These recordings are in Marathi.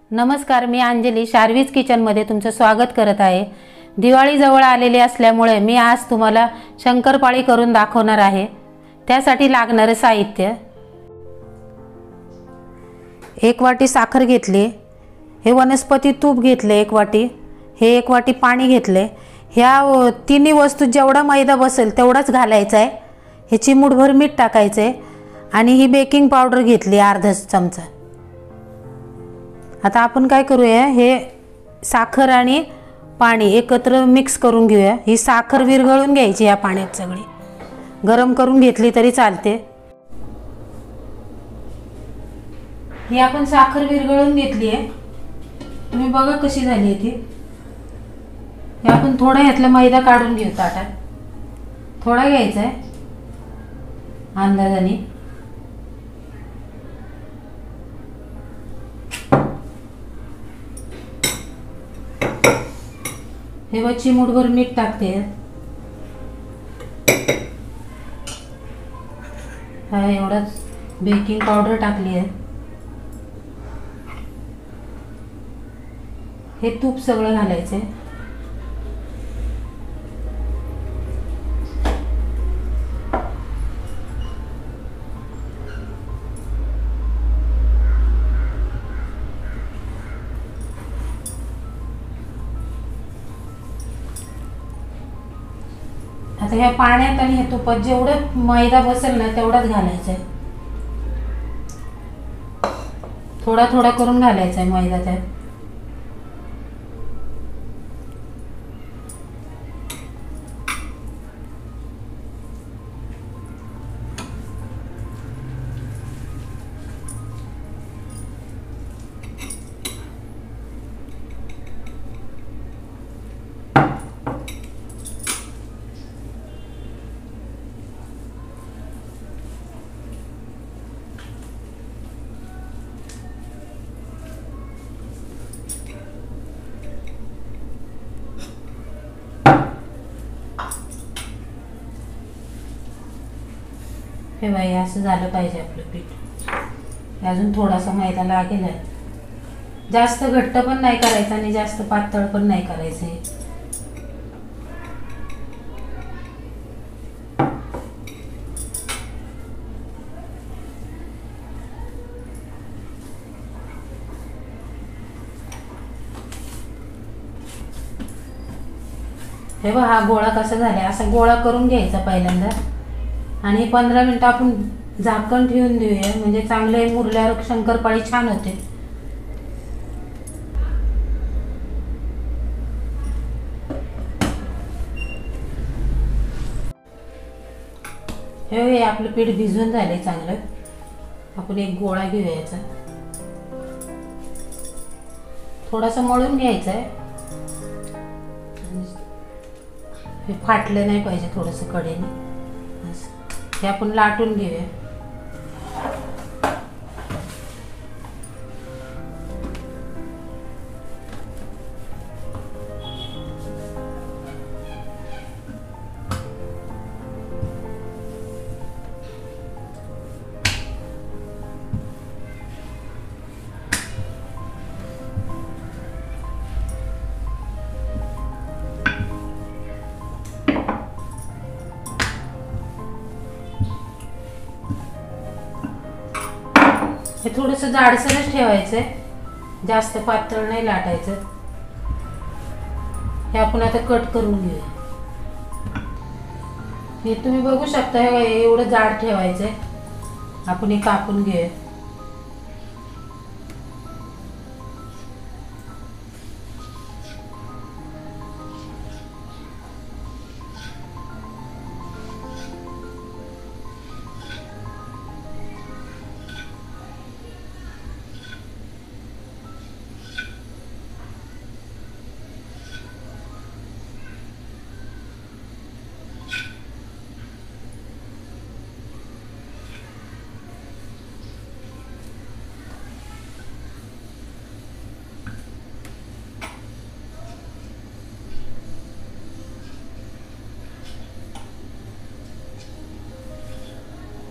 नमस्कार, मी अंजली शार्वीज किचनमध्ये तुमचं स्वागत करत आहे। दिवाळी जवळ आलेली असल्यामुळे मी आज तुम्हाला शंकरपाळी करून दाखवणार आहे। त्यासाठी लागणारे साहित्य: 1 वाटी साखर घेतली, हे वनस्पती तूप घेतले 1 वाटी, हे 1 वाटी पाणी घेतले। ह्या तिन्ही वस्तू जेवढा मैदा बसेल तेवढाच घालायचा आहे। हे चिमूटभर मीठ टाकायचं आहे आणि ही बेकिंग पावडर घेतली अर्धा चमचा। आता आपण काय करूया, हे साखर आणि पाणी एकत्र मिक्स करून घेऊया। ही साखर विरघळून घ्यायची या पाण्यात, सगळी गरम करून घेतली तरी चालते। ही आपण साखर विरघळून घेतली आहे, तुम्ही बघा कशी झाली ती। हे आपण थोडा यातला मैदा काढून घेऊ ताटात, थोडा घ्यायचा आहे अंदाजाने। हे बघ, चिमूटभर मीठ टाकते। हा एवढाच बेकिंग पावडर टाकली आहे। हे तूप सगळं घालायचं आहे। आता ह्या पाण्यात आणि ह्या तुपात जेवढं मैदा बसेल ना तेवढाच घालायचं आहे। थोडा थोडा करून घालायचा आहे मैदा त्यात। हे बाई, असं झालं पाहिजे आपलं पीठ। अजून थोडासा मैदा लागेल आहे, जास्त घट्ट पण नाही करायचं आणि जास्त पातळ पण नाही करायचं। हे बघा, हा गोळा कसा झाला, असा गोळा करून घ्यायचा पहिल्यांदा आणि 15 मिनिटं आपण झाकण ठेवून देऊया, म्हणजे चांगले मुरल्यावर शंकरपाळी छान होते। हे आपलं पीठ भिजून झाले चांगलं। आपण एक गोळा घेऊया याचा, थोडासा मळून घ्यायचा आहे। हे फाटलं नाही पाहिजे, थोडंसं कडेने हे आपण लाटून घेऊया। हे थोडंसं जाडसरच ठेवायचंय, जास्त पातळ नाही लाटायचं। हे आपण आता कट करून घेऊया। हे तुम्ही बघू शकता, हे एवढं जाड ठेवायचंय। आपण हे कापून घेऊया।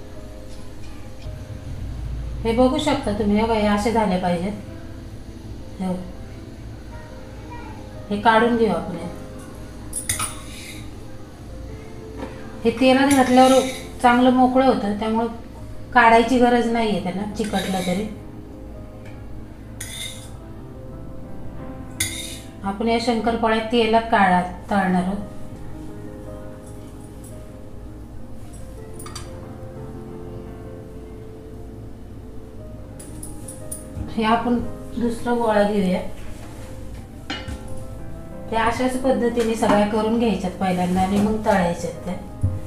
हे बघू शकता तुम्ही, हे असे झाले पाहिजेत। हे काढून घेऊ आपण. हे तेलात घातल्यावर चांगलं मोकळं होतं, त्यामुळं काढायची गरज नाही आहे त्याला, चिकटलं तरी. आपण या शंकरपाळ्या तेलात तळणार आहोत. हे आपण दुसरं गोळा घेऊया. ते अशाच पद्धतीने सगळ्या करून घ्यायच्यात पहिल्यांदा आणि मग तळायच्यात त्या.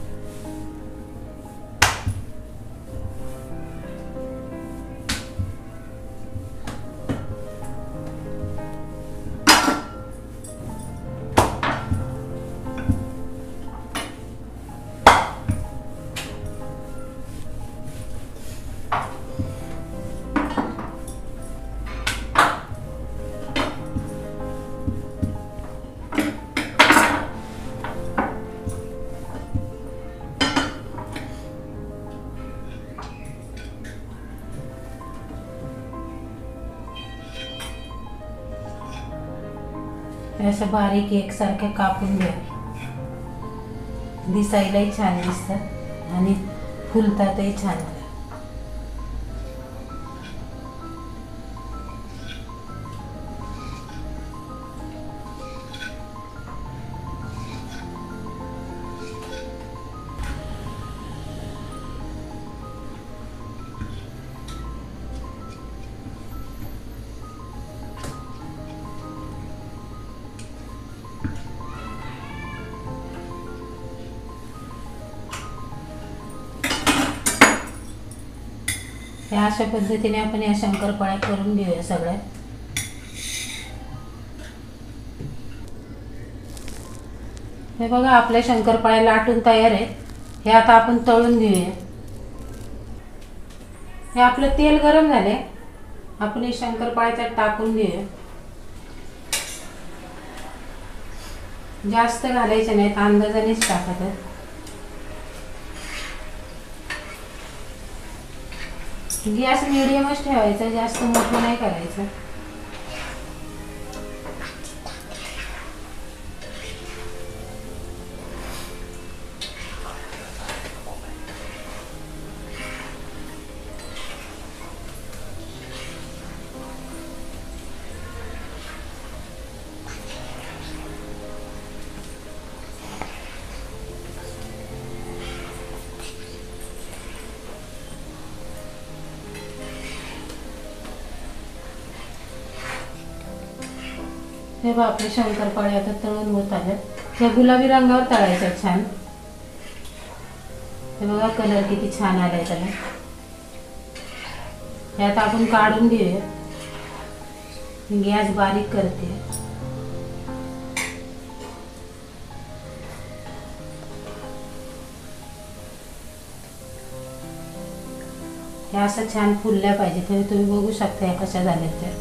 असं बारीक एकसारखे कापून घ्या. दिसायलाही छान दिसतात आणि फुलतातही छान. ह्या अशा पद्धतीने आपण या शंकरपाळ्या करून घेऊया सगळ्या. हे बघा, आपल्या शंकरपाळ्या लाटून तयार आहेत. हे आता आपण तळून घेऊया. हे आपलं तेल गरम झाले, आपण हे शंकरपाळ्या त्यात टाकून घेऊया. जास्त घालायचे नाहीत, अंदाजानेच टाकत. गॅस मिडियमच ठेवायचा, जास्त मोठं नाही करायचं. हे बघा, आपले शंकरपाळे आता तळून होत आले. त्या गुलाबी रंगावर तळायचं छान. हे बघा, कलर किती छान आलाय त्याला. हे आता आपण काढून घेऊया. गॅस बारीक करते. हे असं छान फुलल्या पाहिजे. तरी तुम्ही बघू शकता या कशा झाल्या त्या.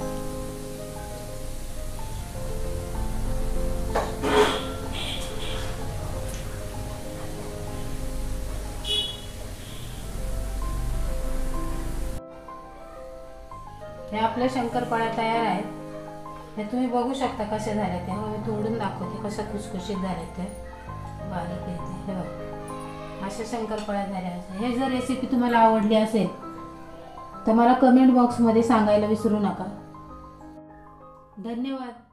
हे आपल्या शंकरपाळ्या तयार आहेत. हे तुम्ही बघू शकता कशा झाल्या त्या. मी तोडून दाखवते कशा खुसखुशीत झाल्या त्या. बारीक येते. हे बघा, अशा शंकरपाळ्या झाल्या. हे जर रेसिपी तुम्हाला आवडली असेल तर मला कमेंट बॉक्समध्ये सांगायला विसरू नका. धन्यवाद.